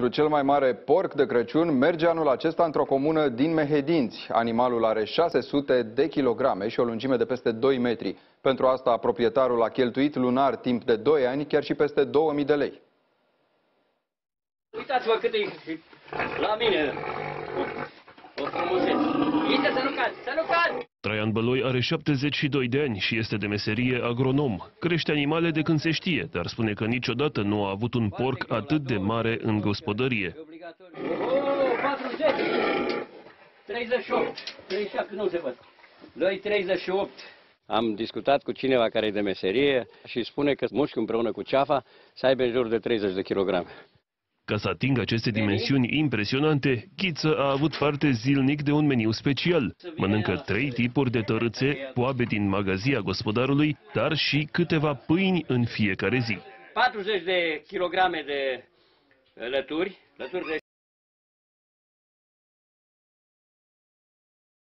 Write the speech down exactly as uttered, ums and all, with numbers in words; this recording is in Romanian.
Pentru cel mai mare porc de Crăciun merge anul acesta într-o comună din Mehedinți. Animalul are șase sute de kilograme și o lungime de peste doi metri. Pentru asta, proprietarul a cheltuit lunar timp de doi ani, chiar și peste două mii de lei. Uitați-vă cât e la mine o frumusețe. Uite să nu cazi, să nu cazi! Traian Băloi are șaptezeci și doi de ani și este de meserie agronom. Crește animale de când se știe, dar spune că niciodată nu a avut un porc atât de mare în gospodărie. Oh, patruzeci! treizeci și opt! treizeci și șapte nu se văd. doi treizeci și opt. Am discutat cu cineva care e de meserie și spune că mușchiul împreună cu ceafa să aibă în jur de treizeci de kilograme. Ca să atingă aceste dimensiuni impresionante, Ghiță a avut parte zilnic de un meniu special. Mănâncă trei tipuri de tărâțe, poabe din magazia gospodarului, dar și câteva pâini în fiecare zi. patruzeci de kilograme de lături, lături de